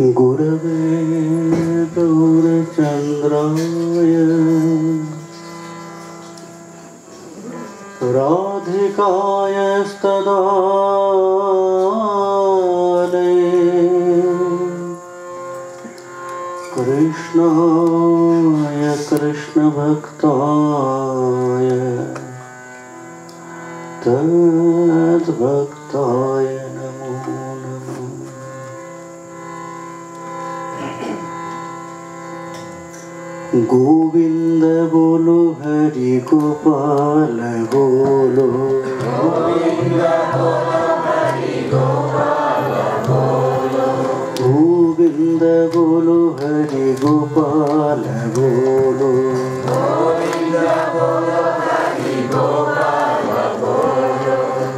गुरवे गौरचन्द्राय राधिकायस्तदालये कृष्णाय कृष्णभक्ताय तद्भक्ताय नमो नमः। गोविंद बोलो हरि गोपाल बोलो, गोविंद बोलो हरि गोपाल बोलो, गोविंद बोलो हरि गोपाल बोलो, गोविंद बोलो हरि गोपाल बोलो,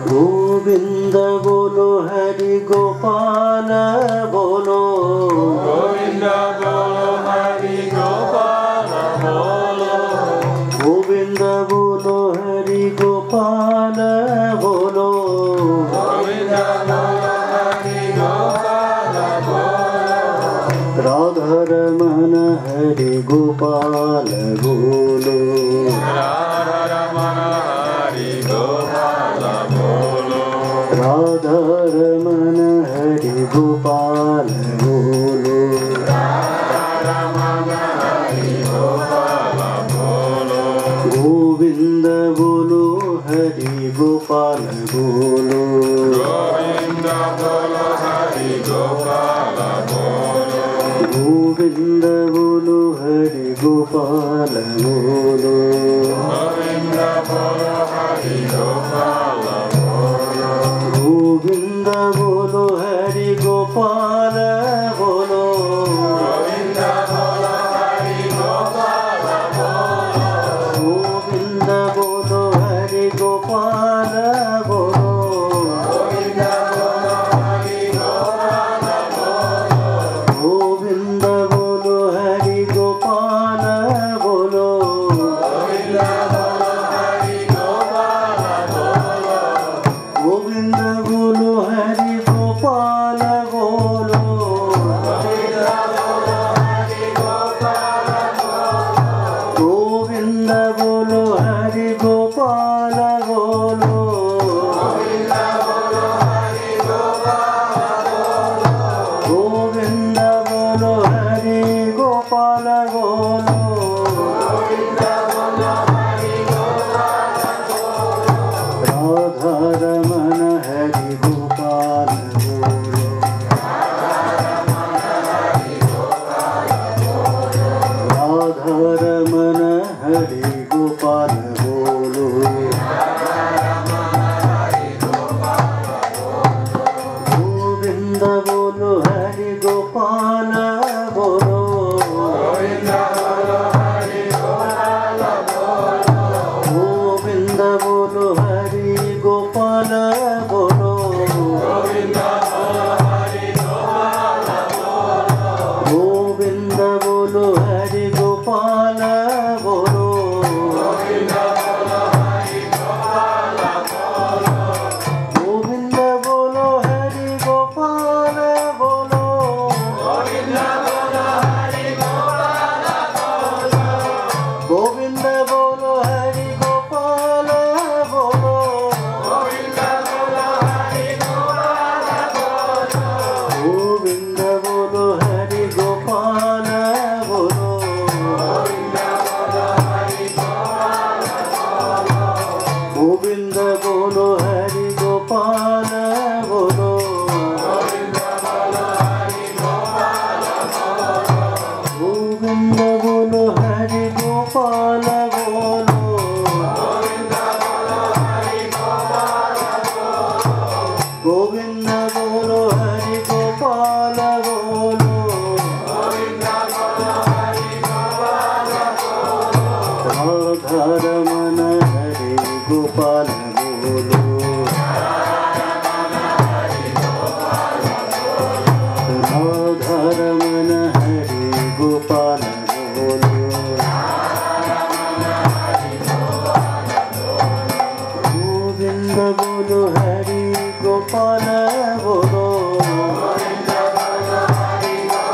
गोविंद बोलो हरि गोपाल बोलो, गोविंद बोलो हरि गोपाल बोलो, गोविंद बोलो हरि गोपाल बोलो, गोविंद बोलो हरि गोपाल बोलो, राधा रमन हरि गोपाल बोलो, राधा रमण हरि गोपाल बोलो, राधा रमन हरि गोपाल बोलो, राधा रमण हरि गोपाल बोलो, गोविंद बोलो हरि गोपाल बोलो, गोविंद बोलो हरि गोपाल बोलो, गोविंद बोलो हरि गोपाल बोलो, गोविंद बोलो हरि गोपाल बोलो, गोविंद बोलो हरि गोपाल बोलो, गोविंद बोलो हरि गोपाल बोलो, गोविंद बोलो हरि गोपाल बोलो, गोविंद बोलो हरि गोपाल बोलो, गोविंद बोलो हरि गोपाल बोलो, गोविंद बोलो हरि गोपाल बोलो, गोविंद बोलो हरि गोपाल बोलो, गोविंद बोलो हरि गोपाल बोलो, गोविंद बोलो हरि गोपाल बोलो, गोविंद बोलो हरि गोपाल बोलो, गोविंद बोलो हरि गोपाल बोलो, गोविंद बोलो हरि गोपाल बोलो, राधा रमन हरि गोपाल बोलो, राधा रमन हरि गोपाल बोलो, गोविंद बोलो हरि गोपाल बोलो, गोविंद बोलो हरि गोपाल बोलो, गोविंद बोलो हरि गोपाल बोलो, गोविंद बोलो हरि गोपाल बोलो, गोविंद बोलो हरि गोपाल बोलो, गोविंद बोलो हरि गोपाल बोलो, गोविंद बोलो हरि गोपाल बोलो, गोविंद बोलो हरि गोपाल बोलो, गोविंद बोलो हरि गोपाल बोलो, गोविंद बोलो हरि गोपाल बोलो, गोविंद बोलो हरि गोपाल बोलो, गोविंद बोलो हरि गोपाल बोलो, गोविंद बोलो हरि गोपाल बोलो, गोविंद बोलो हरि गोपाल बोलो, गोविंद बोलो हरि गोपाल बोलो, गोविंद बोलो हरि गोपाल बोलो, गोविंद बोलो हरि गोपाल बोलो, गोविंद बोलो हरि गोपाल बोलो, राधा रमन हरि गोपाल बोलो, राधा रमन हरि गोपाल बोलो, गोविंद बोलो हरि गोपाल बोलो, गोविंद बोलो हरि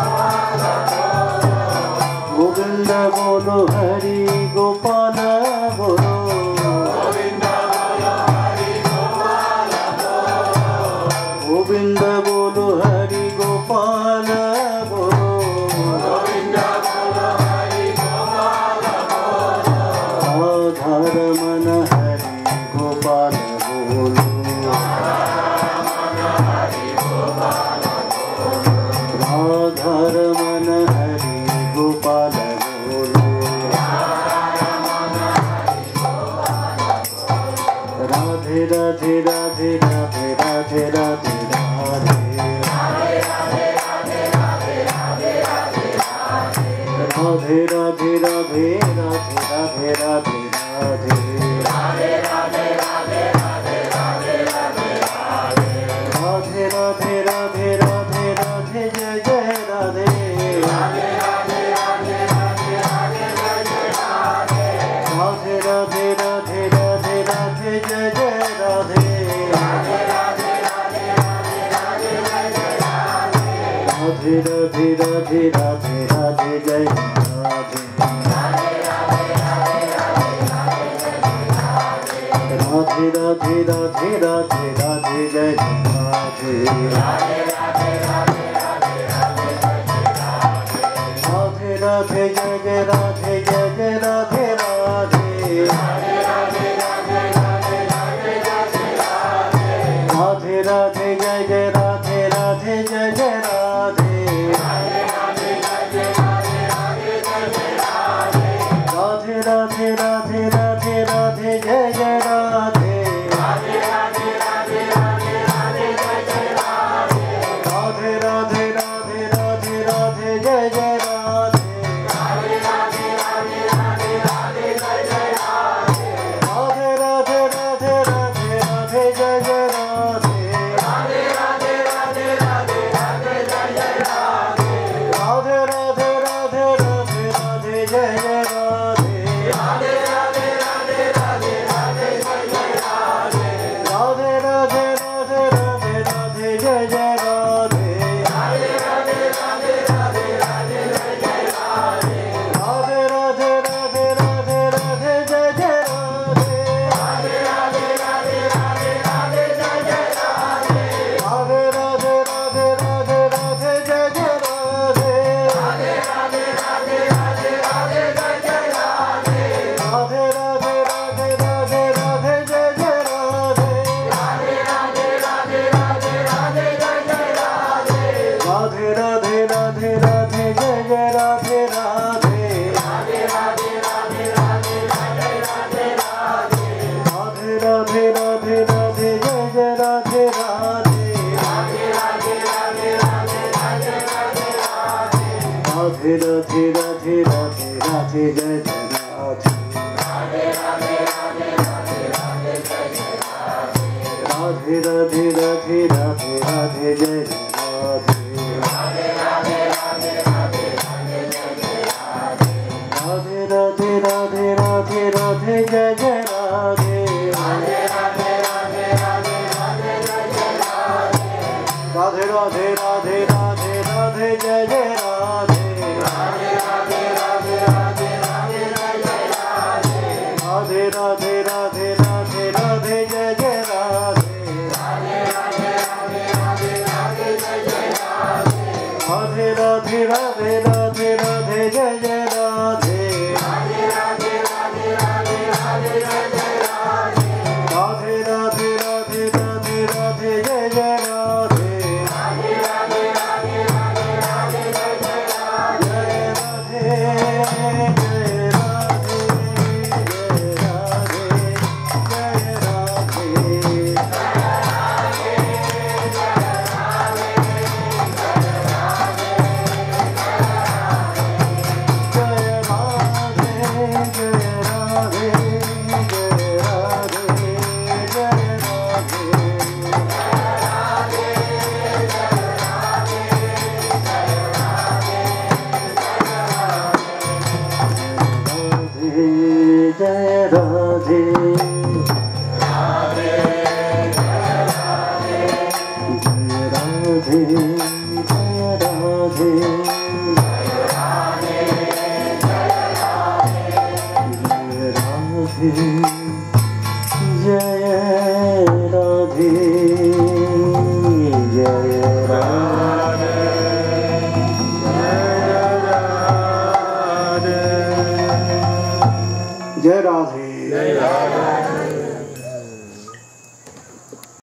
रमन हरि गोपाल बोलो राधा रमन हरि गोपाल बोलो राधे राधे राधे राधे राधे राधे राधे राधे राधे राधे राधे राधे राधे राधे राधे राधे राधे जय जय राधे राधे राधे राधे राधे राधे राधे जय जय राधे राधे राधे राधे राधे राधे जय राधे राधे राधे राधे राधे राधे जय राधे राधे राधे जय जय राधे जय जय राधे राधे राधे राधे जय जय राधे राधे जय जय राधे राधे राधे राधे राधे राधे जय जय राधे राधे राधे राधे राधे राधे जय जय राधे राधे राधे राधे राधे राधे जय जय राधे राधे राधे राधे राधे जय जय राधे राधे राधे जय जय राधे जय राधे। राधे